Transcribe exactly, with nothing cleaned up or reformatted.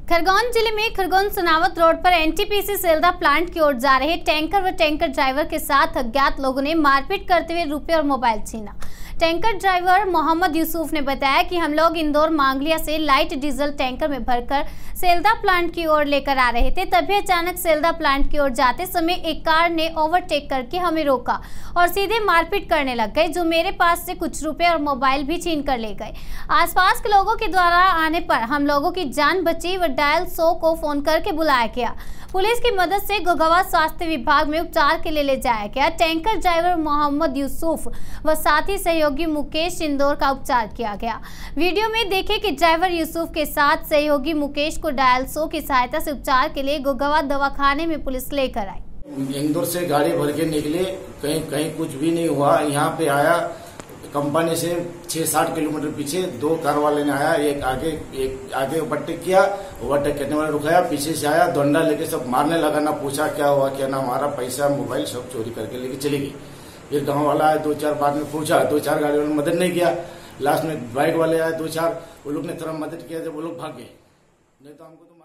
खरगोन जिले में खरगोन सोनावत रोड पर एनटीपीसी सेल्दा प्लांट की ओर जा रहे टैंकर व टैंकर ड्राइवर के साथ अज्ञात लोगों ने मारपीट करते हुए रुपये और मोबाइल छीना। टैंकर ड्राइवर मोहम्मद यूसुफ ने बताया कि हम लोग इंदौर मांगलिया से लाइट डीजल टैंकर में भरकर सेल्दा प्लांट की ओर लेकर आ रहे थे। तभी अचानक सेल्दा प्लांट की ओर जाते समय एक कार ने ओवरटेक करके हमें रोका और सीधे मारपीट करने लग गए, जो मेरे पास से कुछ रुपए और मोबाइल भी छीन कर ले गए। आसपास के लोगों के द्वारा आने पर हम लोगों की जान बची व डायल सौ को फोन करके बुलाया गया। पुलिस की मदद से गोगावा स्वास्थ्य विभाग में उपचार के लिए ले जाया गया। टैंकर ड्राइवर मोहम्मद यूसुफ व साथी सहयोगी मुकेश इंदौर का उपचार किया गया। वीडियो में देखे कि ड्राइवर यूसुफ के साथ सहयोगी मुकेश को डायल सौ की सहायता से उपचार के लिए गोगावा दवाखाने में पुलिस लेकर आई। इंदौर से गाड़ी भर के निकले, कहीं कहीं कुछ भी नहीं हुआ। यहाँ पे आया कंपनी से छह साठ किलोमीटर पीछे दो कार वाले ने आया, एक आगे एक आगे ओवरटेक किया, ओवरटेक करने वाले रुकाया, पीछे से आया डंडा लेके सब मारने लगा। ना पूछा क्या हुआ क्या ना, हमारा पैसा मोबाइल सब चोरी करके लेके चली गई। फिर गांव वाला आया, दो चार बाद में पूछा, दो चार गाड़ी वालों ने मदद नहीं किया। लास्ट में बाइक वाले आए दो चार, वो लोग ने थोड़ा मदद किया, जब वो लोग भाग गए। नहीं तो हमको तो